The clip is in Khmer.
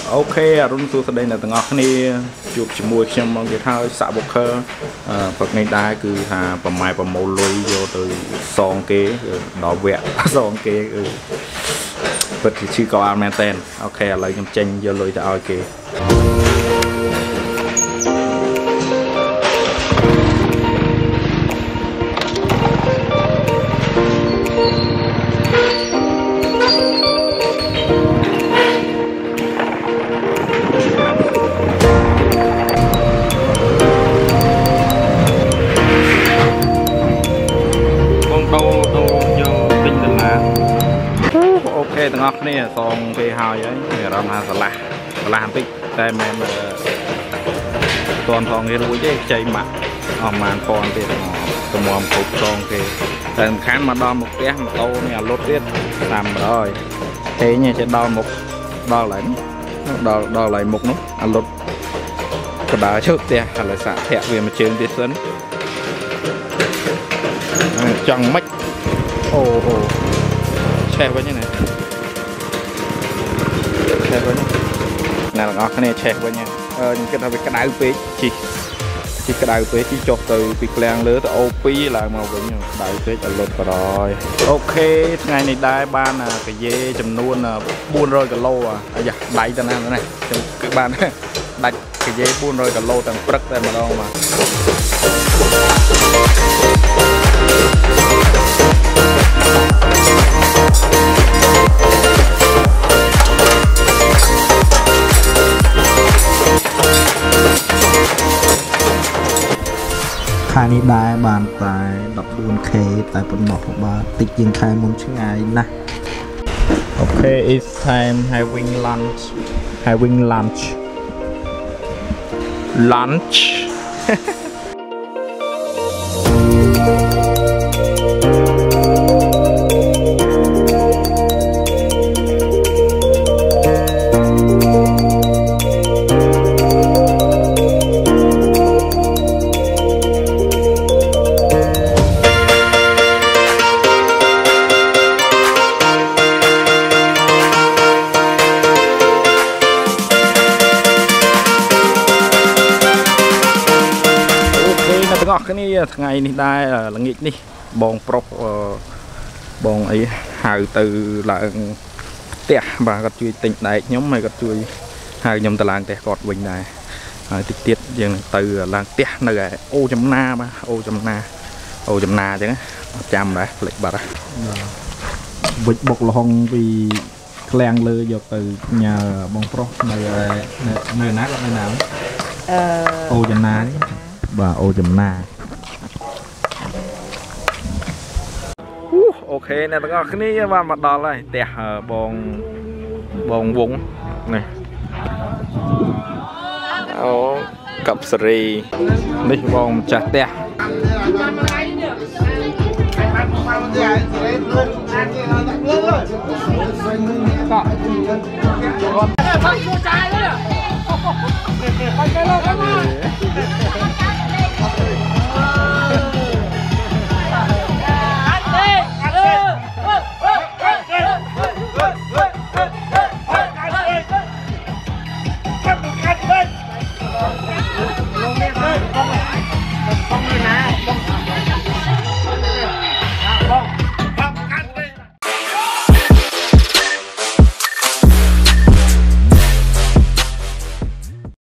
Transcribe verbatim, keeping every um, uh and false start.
អូខេអរុនសួស្តីអ្នកទាំងអស់គ្នាជួបជាមួយខ្ញុំមកទៀតហើយសាក់បុកខឺព្រឹកនេះដែរគឺថាប្រម៉ែប្រមូលលុយយកទៅសងគេដល់វគ្គសងគេគឺពិតជាឈឺកោអត់មែនតើអូខេឥឡូវខ្ញុំចេញយកលុយទៅឲ្យគេទាំងអស់គ្នាសងគេហើយហើយមានអារម្មណ៍ថាឆ្លាស់ឆ្លាស់បន្តិចតែមិនមែនតន់ផងគេរួចទេខ្ចីម៉ាក់អស់ប្រហែលពាន់ទៀតតម្រាំគ្រប់សងគេតែសំខាន់មកដល់មុខផ្ទះម៉ូតូនេះអាលុតទៀតតាមហើយទេញចេះដល់មុខដល់ហើយដល់ដល់ហើយមុខនោះអាលុតកដើជើផ្ទះឥឡូវសាក់ធាក់វាមួយជើងទៀតសិនចង់មិនអូអូឆេះវិញណាឆេះវិញអ្នកទាំងអស់គ្នាឆេះវិញអឺខ្ញុំគិតថាវាក្តៅពេកជីជីក្តៅពេកជីចុះទៅពីក្លាំងលើទៅអូពីឡើងមកវិញក្តៅពេកអលុតក្រយអូខេថ្ងៃនេះដែរបានកាយេចំនួនបួនរយគីឡូអាយ៉ាដៃទៅណាណាខ្ញុំគឺបានដាច់កាយេបួនរយគីឡូទាំងព្រឹកតែម្ដងមកខែនេះដែរបានតែដប់បួនខេ តែប៉ុណ្ណោះបាទតិចជាងខែមុនឆ្ងាយណាស់អូខេ it's time having lunch having lunch lunch ទាំងអស់គ្នាថ្ងៃនេះដែរល្ងាចនេះបងប្រុសបងអីហៅទៅឡើងផ្ទះបាទគាត់ជួយទិញដែកខ្ញុំហើយគាត់ជួយហៅខ្ញុំទៅឡើងផ្ទះគាត់វិញដែរហើយតិចទៀតយើងទៅឡើងផ្ទះនៅឯអូចំណាបាទអូចំណាអូចំណាអញ្ចឹងចាំដែរផ្លេចបាត់វិចបុកលហុងពីក្លាំងលើយកទៅញ៉ាបងប្រុសនៅនៅណាគាត់នៅណាអឺអូចំណានេះបាទអូចំណាអូខេអ្នកទាំងអស់គ្នាបានមកដល់ហើយផ្ទះបងបងវងនេះអូកັບសេរីនេះបងម្ចាស់ផ្ទះក